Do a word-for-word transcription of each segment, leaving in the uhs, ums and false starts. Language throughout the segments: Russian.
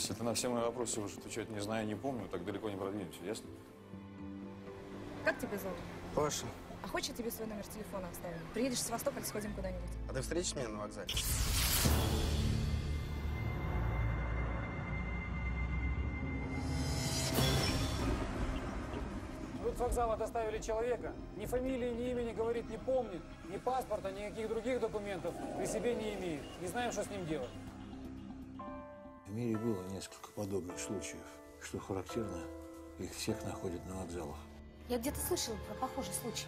Если ты на все мои вопросы уже отвечать не знаю, не помню, так далеко не продвинемся, ясно? Как тебя зовут? Паша. А хочешь, я тебе свой номер телефона оставлю? Приедешь в Севастополь, сходим куда-нибудь. А ты встретишь меня на вокзале? Тут с вокзала доставили человека. Ни фамилии, ни имени говорит не помнит. Ни паспорта, никаких других документов при себе не имеет. Не знаем, что с ним делать. В мире было несколько подобных случаев. Что характерно, их всех находят на вокзалах. Я где-то слышала про похожий случай.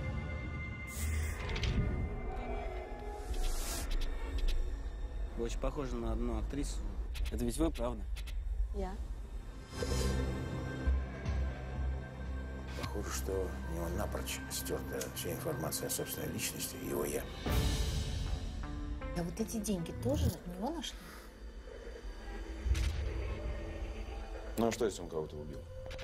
Вы очень похожи на одну актрису. Это ведь вы, правда? Я. Похоже, что у него напрочь стерта вся информация о собственной личности и его «я». А вот эти деньги тоже от него нашли? Ну а что, если он кого-то убил?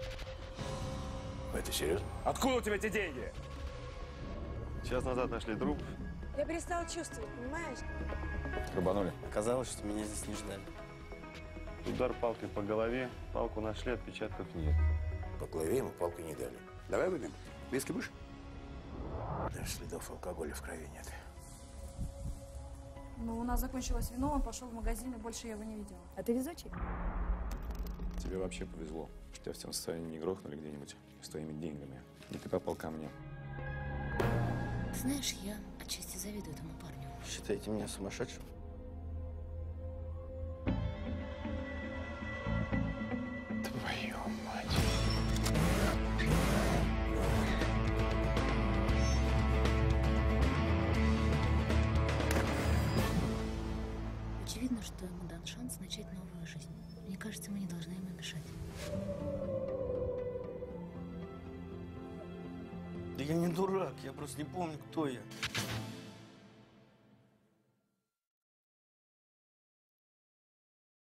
Это серьезно? Откуда у тебя эти деньги? Час назад нашли труп. Я перестала чувствовать, понимаешь? Рыбанули. Оказалось, что меня здесь не ждали. Удар палкой по голове. Палку нашли, отпечатков нет. По голове ему палку не дали. Давай выпьем. Виски будешь? Даже следов алкоголя в крови нет. Ну, у нас закончилось вино, он пошел в магазин, и больше я его не видела. А ты везучий? Тебе вообще повезло, что тебя в том состоянии не грохнули где-нибудь с твоими деньгами. И ты попал ко мне. Ты знаешь, я отчасти завидую этому парню. Считаете меня сумасшедшим? Твою мать. Очевидно, что ему дан шанс начать новую жизнь. Мне кажется, мы не должны ему мешать. Да я не дурак, я просто не помню, кто я.